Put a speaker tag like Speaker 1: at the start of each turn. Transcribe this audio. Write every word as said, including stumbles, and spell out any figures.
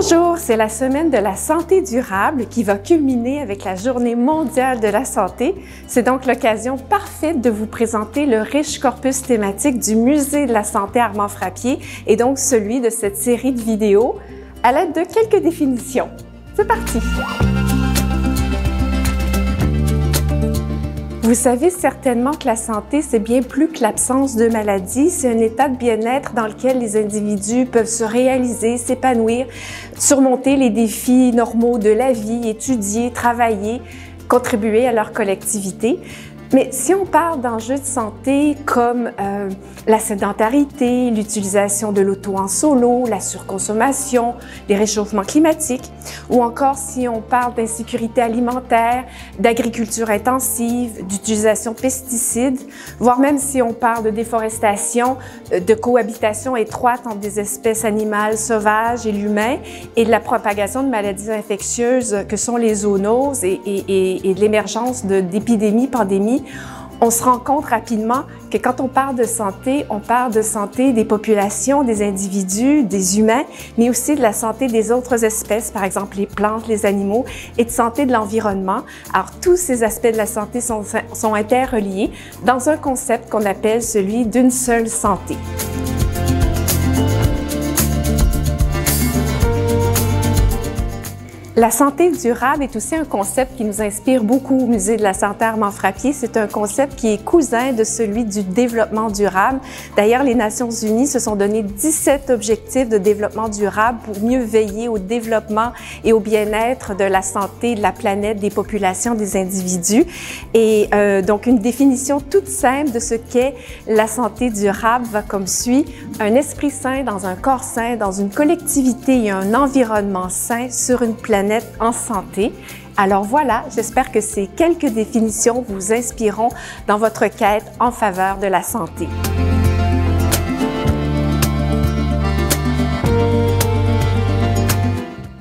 Speaker 1: Bonjour, c'est la semaine de la santé durable qui va culminer avec la Journée mondiale de la santé. C'est donc l'occasion parfaite de vous présenter le riche corpus thématique du Musée de la santé Armand Frappier et donc celui de cette série de vidéos à l'aide de quelques définitions. C'est parti! Vous savez certainement que la santé, c'est bien plus que l'absence de maladie. C'est un état de bien-être dans lequel les individus peuvent se réaliser, s'épanouir, surmonter les défis normaux de la vie, étudier, travailler, contribuer à leur collectivité. Mais si on parle d'enjeux de santé comme euh, la sédentarité, l'utilisation de l'auto en solo, la surconsommation, les réchauffements climatiques, ou encore si on parle d'insécurité alimentaire, d'agriculture intensive, d'utilisation de pesticides, voire même si on parle de déforestation, de cohabitation étroite entre des espèces animales sauvages et l'humain, et de la propagation de maladies infectieuses que sont les zoonoses et, et, et, et de l'émergence d'épidémies, pandémies, on se rend compte rapidement que quand on parle de santé, on parle de santé des populations, des individus, des humains, mais aussi de la santé des autres espèces, par exemple les plantes, les animaux, et de santé de l'environnement. Alors, tous ces aspects de la santé sont, sont interreliés dans un concept qu'on appelle celui d'une seule santé. La santé durable est aussi un concept qui nous inspire beaucoup au Musée de la santé Armand Frappier. C'est un concept qui est cousin de celui du développement durable. D'ailleurs, les Nations unies se sont donné dix-sept objectifs de développement durable pour mieux veiller au développement et au bien-être de la santé de la planète, des populations, des individus. Et euh, donc, une définition toute simple de ce qu'est la santé durable va comme suit. Un esprit sain dans un corps sain, dans une collectivité et un environnement sain sur une planète en santé. Alors voilà, j'espère que ces quelques définitions vous inspireront dans votre quête en faveur de la santé.